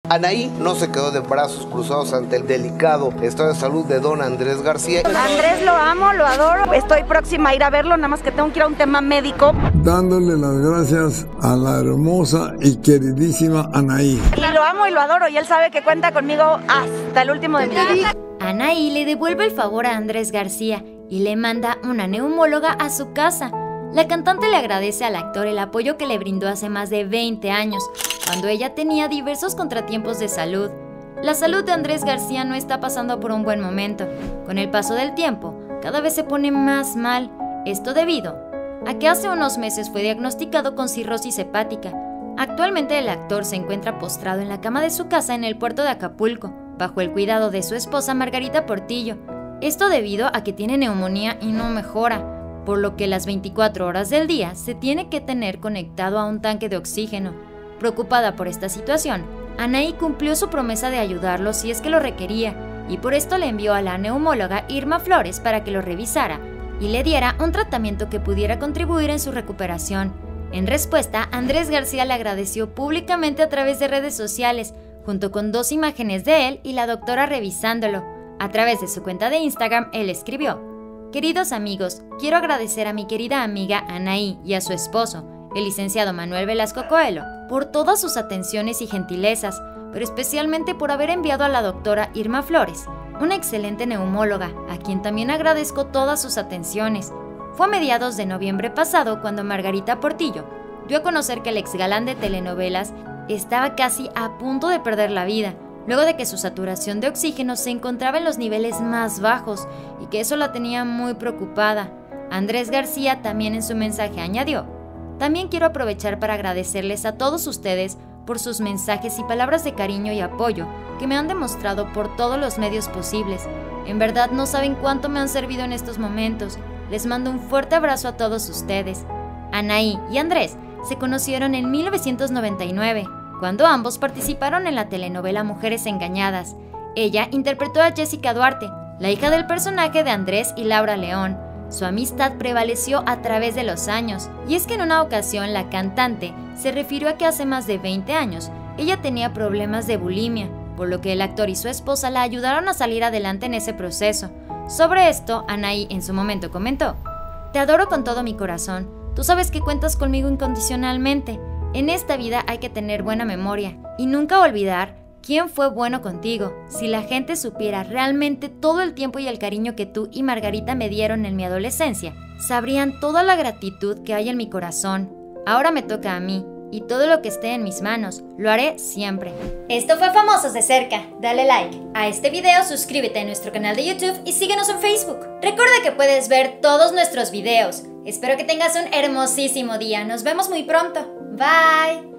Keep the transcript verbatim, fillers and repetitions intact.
Anaí no se quedó de brazos cruzados ante el delicado estado de salud de don Andrés García. Andrés lo amo, lo adoro, estoy próxima a ir a verlo, nada más que tengo que ir a un tema médico. Dándole las gracias a la hermosa y queridísima Anaí. Y lo amo y lo adoro y él sabe que cuenta conmigo hasta el último de mi vida. Anaí le devuelve el favor a Andrés García y le manda una neumóloga a su casa. La cantante le agradece al actor el apoyo que le brindó hace más de veinte años, cuando ella tenía diversos contratiempos de salud. La salud de Andrés García no está pasando por un buen momento. Con el paso del tiempo, cada vez se pone más mal. Esto debido a que hace unos meses fue diagnosticado con cirrosis hepática. Actualmente el actor se encuentra postrado en la cama de su casa en el puerto de Acapulco, bajo el cuidado de su esposa Margarita Portillo. Esto debido a que tiene neumonía y no mejora, por lo que las veinticuatro horas del día se tiene que tener conectado a un tanque de oxígeno. Preocupada por esta situación, Anaí cumplió su promesa de ayudarlo si es que lo requería, y por esto le envió a la neumóloga Irma Flores para que lo revisara y le diera un tratamiento que pudiera contribuir en su recuperación. En respuesta, Andrés García le agradeció públicamente a través de redes sociales, junto con dos imágenes de él y la doctora revisándolo. A través de su cuenta de Instagram, él escribió: "Queridos amigos, quiero agradecer a mi querida amiga Anaí y a su esposo, el licenciado Manuel Velasco Coelho, por todas sus atenciones y gentilezas, pero especialmente por haber enviado a la doctora Irma Flores, una excelente neumóloga, a quien también agradezco todas sus atenciones. Fue a mediados de noviembre pasado cuando Margarita Portillo dio a conocer que el ex galán de telenovelas estaba casi a punto de perder la vida, luego de que su saturación de oxígeno se encontraba en los niveles más bajos y que eso la tenía muy preocupada". Andrés García también en su mensaje añadió: "También quiero aprovechar para agradecerles a todos ustedes por sus mensajes y palabras de cariño y apoyo que me han demostrado por todos los medios posibles. En verdad no saben cuánto me han servido en estos momentos. Les mando un fuerte abrazo a todos ustedes". Anaí y Andrés se conocieron en mil novecientos noventa y nueve, cuando ambos participaron en la telenovela Mujeres Engañadas. Ella interpretó a Jessica Duarte, la hija del personaje de Andrés y Laura León. Su amistad prevaleció a través de los años, y es que en una ocasión la cantante se refirió a que hace más de veinte años ella tenía problemas de bulimia, por lo que el actor y su esposa la ayudaron a salir adelante en ese proceso. Sobre esto, Anaí en su momento comentó: "Te adoro con todo mi corazón, tú sabes que cuentas conmigo incondicionalmente. En esta vida hay que tener buena memoria y nunca olvidar quién fue bueno contigo. Si la gente supiera realmente todo el tiempo y el cariño que tú y Margarita me dieron en mi adolescencia, sabrían toda la gratitud que hay en mi corazón. Ahora me toca a mí, y todo lo que esté en mis manos, lo haré siempre". Esto fue Famosos de Cerca. Dale like a este video, suscríbete a nuestro canal de YouTube y síguenos en Facebook. Recuerda que puedes ver todos nuestros videos. Espero que tengas un hermosísimo día. Nos vemos muy pronto. Bye.